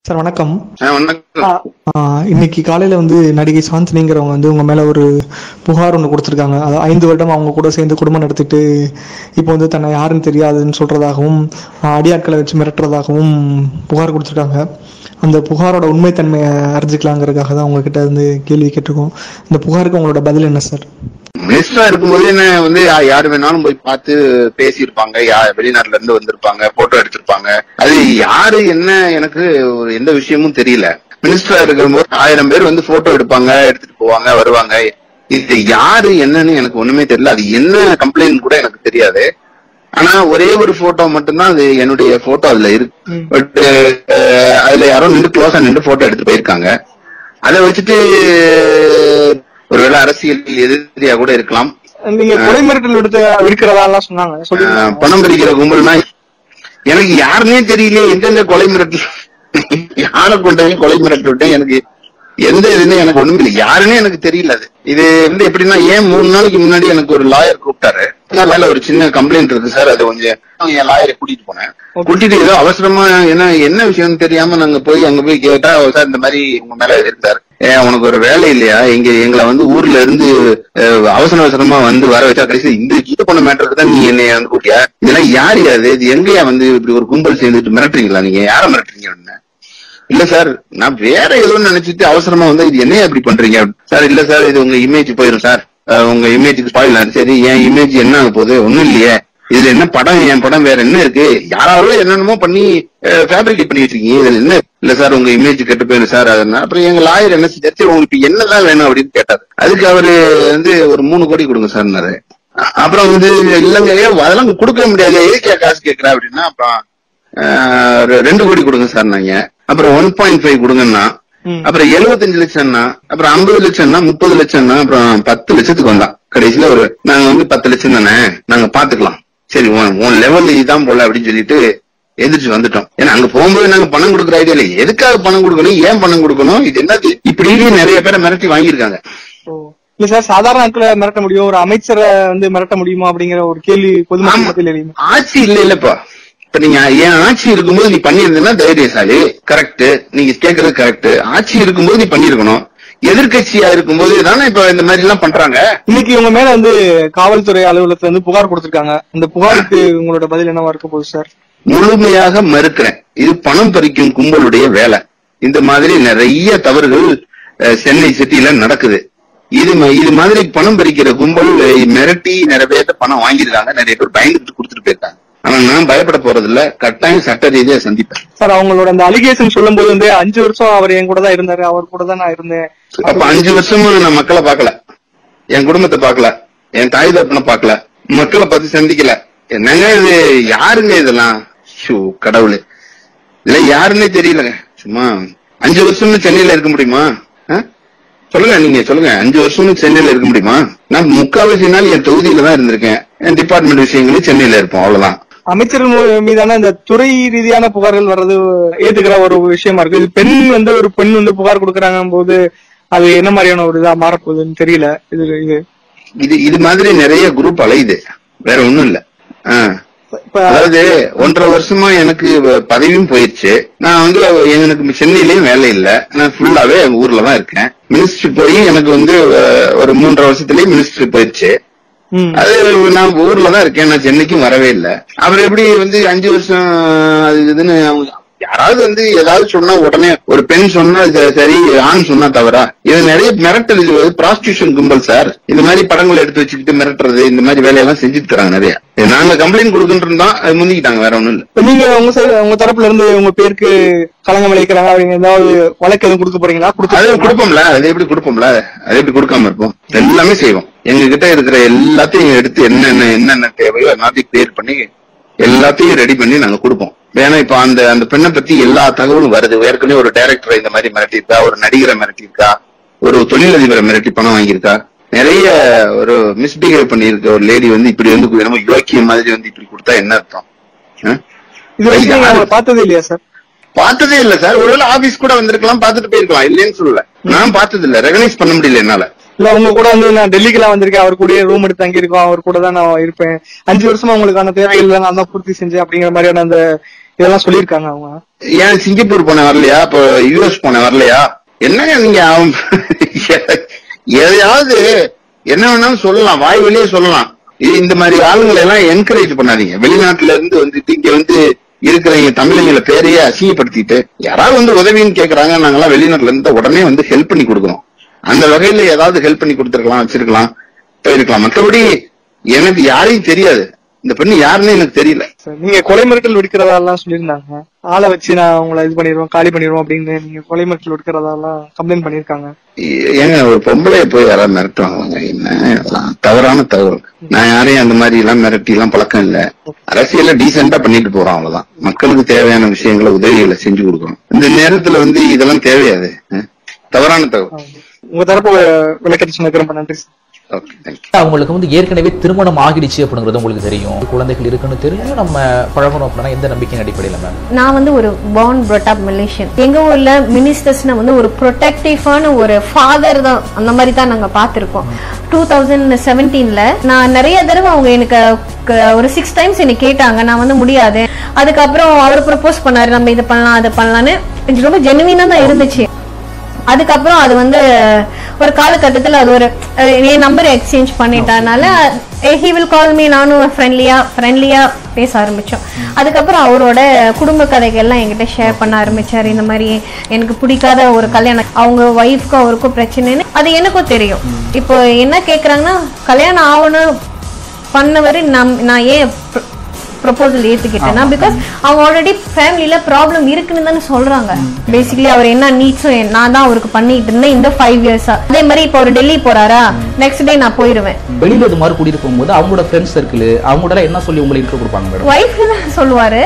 Sir வணக்கம். வணக்கம். இன்னைக்கு காலையில நடிகை சாந்தினிங்கிறவங்க உங்க மேல ஒரு புகார் ஒன்று கொடுத்துருக்காங்க. அதாவது 5 வருடம் அவங்க கூட சேர்ந்து குடும்பம் நடத்திட்டு இப்போ தன்னை யாருன்னு தெரியாதுன்னு சொல்றதாகவும் அடியாட்களை வச்சு மிரட்டுறதாகவும் புகார் கொடுத்துருக்காங்க. அந்த புகாரோட உண்மைத்தன்மையை அறிஞ்சிக்கலாங்கிறதுக்காக தான் உங்ககிட்ட கேள்வி கேட்டிருக்கோம். இந்த புகாருக்கு உங்களோட பதில் என்ன சார்? மினிஸ்டரா இருக்கும்போது என்ன யாரு வேணாலும் போய் பார்த்து பேசியிருப்பாங்க, வெளிநாட்டுல இருந்து வந்திருப்பாங்க, போட்டோ எடுத்திருப்பாங்க. அது யாரு என்ன எனக்கு எந்த விஷயமும் தெரியல. மினிஸ்டரா இருக்கும்போது 1000 பேர் போட்டோ எடுப்பாங்க, எடுத்துட்டு போவாங்க, வருவாங்க. இது யாரு என்னன்னு எனக்கு ஒண்ணுமே தெரியல. அது என்ன கம்ப்ளைண்ட் கூட எனக்கு தெரியாது. ஆனா ஒரே ஒரு போட்டோ மட்டும்தான் அது என்னுடைய போட்டோ அதுல இருக்கு. பட் அதுல யாரும் நின்று க்ளோஸா நின்று போட்டோ எடுத்து போயிருக்காங்க. அதை வச்சுட்டு ஒருவேளை அரசியல் எதிரியா கூட இருக்கலாம். நீங்க கொலை மிரட்டல் இருக்கிறதா சொன்னாங்க. பணம் பறிக்கிற கும்பல்னா எனக்கு யாருன்னே தெரியல. எந்தெந்த கொலை மிரட்டல் யாரை கொண்டாங்க கொலை மிரட்டல் விட்டேன், எனக்கு எந்த இதுன்னு எனக்கு ஒண்ணுமே இல்லை. யாருன்னே எனக்கு தெரியல. அது இது எப்படின்னா, ஏன் 3 நாளைக்கு முன்னாடி எனக்கு ஒரு லாயர் கூப்பிட்டாரு. வேலை ஒரு சின்ன கம்ப்ளைண்ட் இருக்கு சார், அது கொஞ்சம் என் லாயரை கூட்டிட்டு போனேன். கூட்டிட்டு ஏதோ அவசரமா என்ன விஷயம்னு தெரியாம நாங்க அங்க போய் கேட்டா, சார் இந்த மாதிரி உங்க மேல இருந்தார், உனக்கு ஒரு வேலை இல்லையா, எங்களை ஊர்ல இருந்து அவசரமா வர வச்சா கடைசி இந்த பண்ண மேட்டருக்கு தான் நீ என்னைய கூட்டியா, இதெல்லாம் யாரு அது, இது எங்கயா இப்படி ஒரு கும்பல் சேர்ந்துட்டு மிரட்டுறீங்களா, நீங்க யார மிரட்டுறீங்க? இல்ல சார், நான் வேற ஏதோ நினைச்சிட்டு அவசரமா இது என்னையா இப்படி பண்றீங்க சார்? இல்ல சார், இது உங்க இமேஜ் போயிடும் சார், உங்க இமேஜுக்கு ஸ்பாயில். சரி, என் இமேஜ் என்ன ஆக போகுது? ஒண்ணும் இல்லையே, இதுல என்ன படம், என் படம் வேற என்ன இருக்கு? யாராவது என்னென்னமோ பண்ணி ஃபேப்ரிகேட் பண்ணி வச்சிருக்கீங்க, இதுல என்ன? இல்ல சார், உங்க இமேஜ் கெட்டு போயிடும் சார். அதனால அப்புறம் எங்க லாயர் என்ன செஞ்சு, உங்களுக்கு என்னதான் வேணும் அப்படின்னு கேட்டாரு. அதுக்கு அவரு ஒரு 3 கோடி கொடுங்க சார்னாரு. அப்புறம் இல்லங்க அதெல்லாம் கொடுக்க முடியாது, எதுக்கே காசு கேட்கிறா அப்படின்னா, அப்புறம் 2 கோடி கொடுங்க சார் நாங்க. அப்புறம் 1.5 கொடுங்கன்னா, அப்புறம் 75 லட்சம்னா, அப்புறம் 50 லட்சம்னா, 30 லட்சம்னா, அப்புறம் 10 லட்சத்துக்கு வந்தான். கடைசியில நாங்க 10 லட்சம் தானே, நாங்க பாத்துக்கலாம், சரி உன் லெவல் இதுதான் போல அப்படின்னு சொல்லிட்டு எதிர்த்து வந்துட்டோம். ஏன்னா அங்க போகும்போது நாங்க பணம் கொடுக்குற ஐடியா இல்லை. எதுக்காக பணம் கொடுக்கணும், ஏன் பணம் கொடுக்கணும், இது என்னது, இப்படியே நிறைய பேரை மிரட்டி வாங்கியிருக்காங்க. இல்ல சார், சாதாரண ஆட்களை மிரட்ட முடியும், ஒரு அமைச்சரை மிரட்ட முடியுமா அப்படிங்கிற ஒரு கேள்வி பொதுமக்கள். ஆட்சி இல்லப்பா. இப்ப நீங்க என் ஆட்சி இருக்கும்போது நீ பண்ணிருந்தா தைரியசாலி, கரெக்ட், நீங்க கேக்குறது கரெக்ட். ஆட்சி இருக்கும்போது நீ பண்ணிருக்கணும். எதிர்கட்சியா இருக்கும்போது தானே இப்ப இந்த மாதிரி எல்லாம் பண்றாங்க. இன்னைக்கு உங்க மேல காவல்துறை அலுவலகத்துல புகார் கொடுத்திருக்காங்க. இந்த புகாருக்கு உங்களோட பதில் என்னவா இருக்க போகுது சார்? முழுமையாக மறுக்கிறேன். இது பணம் பறிக்கும் கும்பலுடைய வேலை. இந்த மாதிரி நிறைய தவறுகள் சென்னை சிட்டில நடக்குது. இது மாதிரி பணம் பறிக்கிற கும்பல் மிரட்டி நிறைய பேர்த்த பணம் வாங்கிருக்காங்க. நிறைய பேர் பயந்துட்டு கொடுத்துட்டு போயிருக்காங்க. ஆனா நான் பயப்பட போறது இல்ல, கட்டாயம் சட்ட ரீதியா சந்திப்பேன். சார், அவங்களோட அந்த அலிகேஷன் சொல்லும் போது 5 வருஷம் அவர் என் கூட தான் இருந்தாரு, அவர் கூட தான் நான் இருந்தேன். அப்ப 5 வருஷமும் நான் மக்களை பாக்கல, என் குடும்பத்தை பாக்கல, என் தாய் தப்பனை பாக்கல, மக்களை பத்தி சந்திக்கல. என்னங்க இது, யாருங்க இதெல்லாம்? கடவுளு, இல்ல யாருன்னே தெரியலங்க. சும்மா 5 வருஷம்னு சென்னையில இருக்க முடியுமா? சொல்லுங்க, நீங்க சொல்லுங்க, 5 வருஷம்னு சென்னையில இருக்க முடியுமா? நான் 3/4 நாள் என் தொகுதியில தான் இருந்திருக்கேன். என் டிபார்ட்மெண்ட் விஷயங்களும் சென்னையில இருப்போம், அவ்வளவுதான். அமைச்சர்கள் மீதான இந்த துறை ரீதியான புகார்கள் வர்றது ஏத்துக்கிற ஒரு விஷயமா இருக்கு. இது பெண் ஒரு பெண் புகார் கொடுக்கறாங்க போது அது என்ன மாதிரியான ஒரு இதா மாறப்போகுதுன்னு தெரியல. இது மாதிரி நிறைய குரூப் அலையுது, வேற ஒண்ணும் இல்ல. அதாவது 1.5 வருஷமா எனக்கு பதவியும் போயிடுச்சு. நான் எனக்கு சென்னையிலயும் வேலை இல்ல, நான் ஃபுல்லாவே எங்க ஊர்லதான் இருக்கேன். மினிஸ்ட்ரி போய் எனக்கு ஒரு 3.5 வருஷத்துலயே மினிஸ்ட்ரி போயிடுச்சு. அது நான் ஊர்லதான் இருக்கேன், நான் சென்னைக்கும் வரவே இல்லை. அவர் எப்படி 5 வருஷம் அது இதுன்னு யாராவது ஏதாவது சொன்னா உடனே ஒரு பெண் சொன்னா சரி, ஆண் சொன்னா தவறா? இது நிறைய மிரட்டல், ப்ராஸ்டியூஷன் கும்பல் சார். இந்த மாதிரி படங்களை எடுத்து வச்சுக்கிட்டு மிரட்டுறது, இந்த மாதிரி வேலையெல்லாம் செஞ்சுட்டு இருக்காங்க நிறைய. நாங்க கம்ப்ளைண்ட் கொடுக்கிட்டு இருந்தோம், அது முந்திக்கிட்டாங்க, வேற ஒண்ணும் இல்ல. நீங்க உங்க தரப்புல இருந்து உங்க பேருக்கு களங்கம் விளைக்கிறாங்க அப்படிங்க ஏதாவது வழக்கு எதுவும் கொடுக்க போறீங்களா? அது கொடுப்போம்ல, அது எப்படி கொடுப்போம்ல, அது எப்படி கொடுக்காம இருப்போம்? எல்லாமே செய்வோம். எங்க கிட்ட இருக்கிற எல்லாத்தையும் எடுத்து என்னென்ன தேவையோ எல்லாத்தையும் கிளியர் பண்ணி எல்லாத்தையும் ரெடி பண்ணி நாங்க கொடுப்போம். ஏன்னா இப்ப அந்த பெண்ணை பத்தி எல்லா தகவலும் வருது. ஏற்கனவே ஒரு டைரக்டரை இந்த மாதிரி மிரட்டியிருக்கா, ஒரு நடிகரை மிரட்டியிருக்கா, ஒரு தொழிலதிபரை மிரட்டி பணம் வாங்கியிருக்கா, நிறைய ஒரு மிஸ்பிஹேவ் பண்ணிருக்க ஒரு லேடி இப்படி நம்ம யோக்கியம் மாதிரி இப்படி கொடுத்தா என்ன அர்த்தம்? பார்த்ததே இல்லையா சார்? பார்த்ததே இல்ல சார். ஒருவேளை ஆபீஸ் கூட வந்திருக்கலாம், பாத்துட்டு போயிருக்கலாம், இல்லைன்னு சொல்லல. நான் பார்த்தது இல்ல, ரெகனைஸ் பண்ண முடியல என்னால. இல்ல உங்க கூட நான் டெல்லிக்கெல்லாம் வந்திருக்கேன், அவர் கூட ரூம் எடுத்து தங்கி இருக்கோம், அவர் கூட தான் நான் இருப்பேன். 5 வருஷமா உங்களுக்கான தேவைகள் நான் தான் பூர்த்தி செஞ்சேன் அப்படிங்கிற மாதிரியான அந்த இதெல்லாம் சொல்லியிருக்காங்க அவங்க. ஏன் சிங்கப்பூர் போன வரலையா? இப்போ யூஎஸ் போன வரலையா? என்னங்க நீங்க எதையாவது என்ன வேணாலும் சொல்லலாம், வாய் வெளியே சொல்லலாம். இந்த மாதிரி ஆளுங்களை எல்லாம் என்கரேஜ் பண்ணாதீங்க. வெளிநாட்டுல இருந்து வந்துட்டு இங்க வந்து இருக்கிற தமிழங்களை பேரையே அசிங்கப்படுத்திட்டு யாராவது வந்து உதவின்னு கேக்குறாங்க, நாங்கெல்லாம் வெளிநாட்டுல இருந்து உடனே வந்து ஹெல்ப் பண்ணி கொடுக்குறோம். அந்த வகையில ஏதாவது ஹெல்ப் பண்ணி கொடுத்துருக்கலாம், வச்சிருக்கலாம், போயிருக்கலாம். மற்றபடி எனக்கு யாரையும் தெரியாது, இந்த பெண்ணு யாருன்னு எனக்கு தெரியல. நீங்க கொலை மிரட்டல் விடுக்கிறதாலாம் சொல்லியிருந்தாங்க. ஆளை வச்சு நான் உங்களை இது பண்ணிடுவோம், காலி பண்ணிடுவோம் அப்படின்னு நீங்க கொலை மிரட்டல் விடுக்கிறதாலாம் கம்ப்ளைண்ட் பண்ணிருக்காங்க. ஏங்க ஒரு பொம்பளைய போய் யாராவது மிரட்டுவாங்க? என்ன தவறான தகவல். நான் யாரையும் அந்த மாதிரி எல்லாம் மிரட்டி எல்லாம் பழக்கம் இல்ல. அரசியல டீசெண்டா பண்ணிட்டு போறோம், அவ்வளவுதான். மக்களுக்கு தேவையான விஷயங்களை உதவிகளை செஞ்சு கொடுக்கணும். இந்த நேரத்துல வந்து இதெல்லாம் தேவையாது, தவறான தகவல். உங்க தரப்பு விளக்கத்தை சொன்னதுக்கு ரொம்ப நன்றி. அவங்களுக்கு வந்து ஏற்கனவே திருமணம் ஆகிடுச்சு அப்படிங்கிறது உங்களுக்கு தெரியும், குழந்தைகள் இருக்குன்னு தெரியும், நம்ம பழகணும் அப்படின்னா எந்த நம்பிக்கையின் அடிப்படையில மேம்? நான் வந்து ஒரு பார்ன் brought up மலேசியன். எங்க ஊர்ல மினிஸ்டர்ஸ்னா வந்து ஒரு ப்ரொடெக்டிவான ஒரு ஃபாதர் தான், அந்த மாதிரி தான் நாங்க பாத்திருக்கோம். 2017ல நான் நிறைய தடவை அவங்க எனக்கு ஒரு 6 times என்ன கேட்டாங்க, நான் வந்து முடியாது. அதுக்கப்புறம் அவர் ப்ரொபோஸ் பண்ணாரு, நம்ம இது பண்ணலாம் அது பண்ணலான்னு. ரொம்ப ஜெனுவினா தான் இருந்துச்சு. அதுக்கப்புறம் அது வந்து ஒரு காலகட்டத்தில் அது ஒரு என் நம்பர் எக்ஸ்சேஞ்ச் பண்ணிட்டனால he will call me, நானும் ஃப்ரெண்ட்லியா பேச ஆரம்பிச்சோம். அதுக்கப்புறம் அவரோட குடும்ப கதைகள் எல்லாம் என்கிட்ட ஷேர் பண்ண ஆரம்பிச்சாரு. இந்த மாதிரி எனக்கு பிடிக்காத ஒரு கல்யாணம், அவங்க ஒய்ஃப்க்கும் அவருக்கும் பிரச்சனைன்னு அது எனக்கும் தெரியும். இப்போ என்ன கேக்குறாங்கன்னா, கல்யாணம் ஆகணும் பண்ணவரு நான் ஏன் ப்ரொபோசல் ஏத்துக்கிட்டேன்னா, பிகாஸ் அவங்க ஆல்ரெடி ஃபேமிலியில ப்ராப்ளம் இருக்குன்னு தானே சொல்றாங்க. பேசிக்கலி அவர் என்ன நீட்ஸும் நான் தான் அவருக்கு பண்ணிட்டு இருந்தேன் இந்த 5 years-ஆ. அதே மாதிரி இப்போ அவர் டெல்லி போறாரா, நெக்ஸ்ட் டே நான் போயிருவேன். வெளியில இது மாதிரி கூட்டிட்டு போகும்போது அவங்களோட ஃப்ரெண்ட்ஸ் சர்க்கிள் அவங்களோட என்ன சொல்லி உங்களுக்கு இன்ட்ரோ கொடுப்பாங்க மேடம்? வைஃப் தான் சொல்லுவாரு.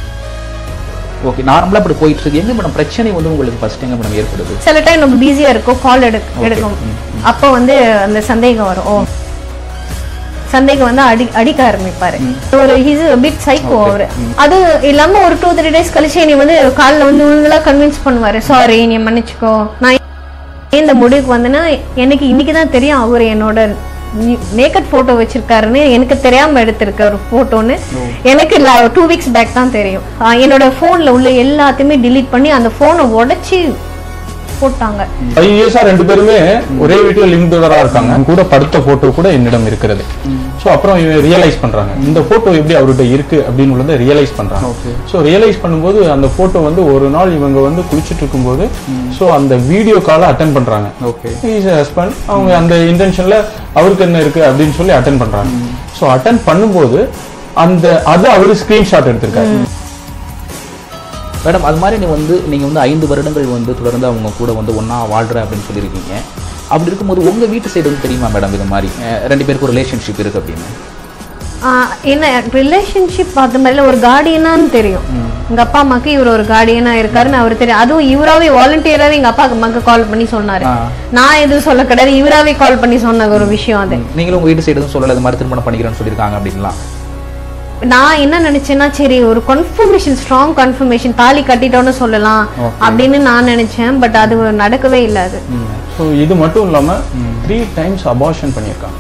ஓகே, நார்மலா அப்படி போயிட்டு இருக்கு. எங்க மேடம் பிரச்சனை வந்து உங்களுக்கு ஃபர்ஸ்ட் எங்க மேடம் ஏற்படுது? சில டைம் நம்ம பிஸியா இருக்கும், கால் எடுக்கும், அப்போ வந்து அந்த சந்தேகம் வரும். சந்தேகம் வந்து அடிக்க ஆரம்பிப்பாரு. ஒரு ஹிஸ் பிட் சைக்கோ அவரு. அது இல்லாம ஒரு 2-3 days கழிச்சு நீ வந்து காலில் வந்து உங்களா கன்வின்ஸ் பண்ணுவாரு, சாரி நீ மன்னிச்சுக்கோ. நான் இந்த முடிவுக்கு வந்தேன்னா எனக்கு இன்னைக்குதான் தெரியும் அவரு என்னோட நேக்கட் போட்டோ வச்சிருக்காருன்னு. எனக்கு தெரியாம எடுத்திருக்க ஒரு போட்டோன்னு எனக்கு 2 weeks பேக் தான் தெரியும். என்னோட போன்ல உள்ள எல்லாத்தையுமே டிலீட் பண்ணி அந்த போனை உடைச்சு போட்டாங்க. 5 years-ஆ 2 பேருமே ஒரே வீட்டுல லிங்க் தொடரா இருக்காங்க. கூட படுத்த போட்டோ கூட என்னிடம் இருக்கிறது. சோ அப்புறம் ரியலைஸ் பண்றாங்க இந்த போட்டோ எப்படி அவர்கிட்ட இருக்கு அப்படின்னு உள்ளதை ரியலைஸ் பண்றாங்க. சோ ரியலைஸ் பண்ணும்போது அந்த போட்டோ வந்து ஒரு நாள் இவங்க வந்து குளிச்சுட்டு இருக்கும்போது சோ அந்த வீடியோ காலை அட்டென்ட் பண்றாங்க. ஹஸ்பண்ட் அவங்க அந்த இன்டென்ஷன்ல அவருக்கு என்ன இருக்கு அப்படின்னு சொல்லி அட்டென்ட் பண்றாங்க. சோ அட்டென்ட் பண்ணும்போது அது அவரு ஸ்கிரீன்ஷாட் எடுத்திருக்காரு. மேடம் அது மாதிரி நீங்க வந்து 5 வருடங்கள் வந்து தொடர்ந்து அவங்க கூட வந்து ஒன்னா வாழ்றேன் அப்படின்னு சொல்லியிருக்கீங்க. அப்படி இருக்கும்போது உங்க வீட்டு சைடு வந்து தெரியுமா மேடம் இது மாதிரி 2 பேருக்கு ஒரு ரிலேஷன்ஷிப் இருக்கு அப்படின்னு? என்ன ரிலேஷன்ஷிப் அது மாதிரி ஒரு கார்டியனான்னு தெரியும். எங்க அப்பா அம்மாக்கு இவர் ஒரு கார்டியனா இருக்காருன்னு அவர் தெரியும். அதுவும் இவராவே வாலண்டியராவே எங்க அப்பா அம்மாக்கு கால் பண்ணி சொன்னாரு. நான் எதுவும் சொல்ல கிடையாது, இவராவே கால் பண்ணி சொன்ன ஒரு விஷயம் அது. நீங்களும் உங்க வீட்டு சைடு எதுவும் சொல்லல இது மாதிரி திருமணம் பண்ணிக்கிறேன்னு சொல்லியிருக்காங்க அப்படின்லாம்? நான் என்ன நினைச்சேன்னா, சரி ஒரு கன்ஃபர்மேஷன், ஸ்ட்ராங் கன்ஃபர்மேஷன், தாலி கட்டிட்டோன்னு சொல்லலாம் அப்படின்னு நான் நினைச்சேன். பட் அது நடக்கவே இல்லை. அது இது மட்டும் இல்லாம 3 times அபார்ஷன் பண்ணியிருக்காங்க.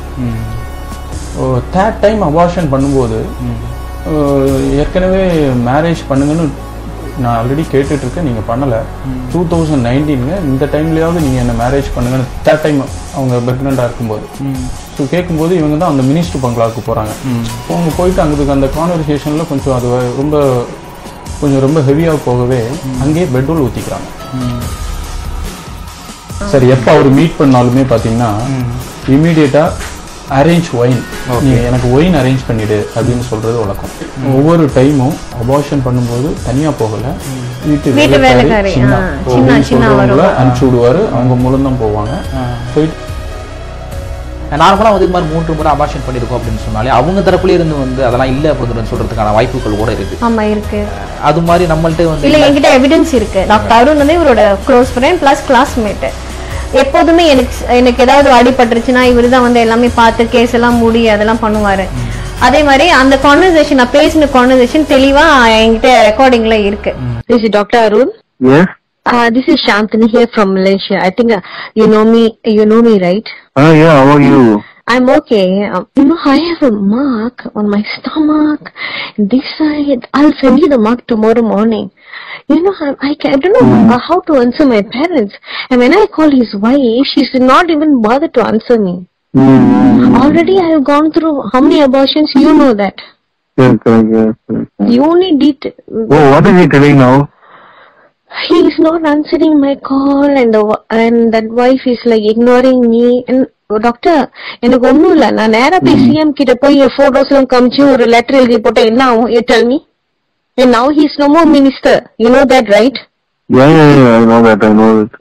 3rd time அபார்ஷன் பண்ணும்போது ஏற்கனவே மேரேஜ் பண்ணுங்கன்னு நான் ஆல்ரெடி கேட்டுட்டு இருக்கேன், நீங்க பண்ணல. 2019 இந்த டைம்லயாவது நீங்க என்ன மேரேஜ் பண்ணுங்கன்னு 3rd time அவங்க பிரெக்னண்டா இருக்கும்போது ஸோ கேட்கும்போது இவங்க தான் அந்த மினிஸ்டர் பங்களாவுக்கு போறாங்க. அவங்க போயிட்டு அங்கே அந்த கான்வர்சேஷன்ல கொஞ்சம் அது ரொம்ப ஹெவியா போகவே அங்கேயே பெட்ரோல் ஊத்திக்கிறாங்க. சரி, எப்போ அவர் மீட் பண்ணாலுமே பாத்தீங்கன்னா இமீடியட்டா அரேஞ்ச் ஒயின், நீ எனக்கு ஒயின் அரேஞ்ச் பண்ணிடு அப்படின்னு சொல்றது வழக்கம். ஒவ்வொரு டைமும் அபார்ஷன் பண்ணும்போது தனியா போகல, வீட்டு வேலைக்காரி அனுப்பிச்சு விடுவாரு, அவங்க மூலம் தான் போவாங்க. போயிட்டு நார்மலா வந்து இது மாதிரி 3 முறை அபார்ஷன் பண்ணிருக்கோம் அப்படின்னு சொன்னாலே அவங்க தரப்புல இருந்து வந்து அதெல்லாம் இல்ல அப்படின்னு சொல்றதுக்கான வாய்ப்புகள் கூட இருக்கு. ஆமா இருக்கு. அது மாதிரி நம்மள்ட்ட வந்து இல்ல, என்கிட்ட எவிடன்ஸ் இருக்கு. டாக்டர் அருண் வந்து இவரோட க்ளோஸ் ஃப்ரெண்ட் பிளஸ் கிளாஸ்மேட். எப்போதுமே எனக்கு ஏதாவது அடிபட்டுருச்சுன்னா இவரு தான் வந்து எல்லாமே பார்த்து கேஸ் எல்லாம் மூடி அதெல்லாம் பண்ணுவாரு. அதே மாதிரி அந்த கான்வர்சேஷன், நான் பேசின கான்வர்சேஷன் தெளிவா என்கிட்ட ரெக்கார்டிங்ல இருக்கு. This is Dr. Arun. Yeah. This is Shantini here from Malaysia. I think you know me, right? Yeah, how are you? I'm okay. You know, I have a mark on my stomach. This side. I'll send you the mark tomorrow morning. You know, I don't know how to answer my parents. And when I call his wife, she's not even bothered to answer me. Already I have gone through how many abortions? You know that. Yes, yes. You only did. Oh, what is he telling now? He is not answering my call, and that wife is like ignoring me. And doctor, எனக்கு ஒண்ணும் இல்ல, நான் நேரா போய் CM கிட்ட போய் photos எல்லாம் காமிச்சு ஒரு லெட்டர் எழுதி போட்டா என்ன ஆகும்? You tell me. And now he is no more minister. You know that, right? Yeah, I know that.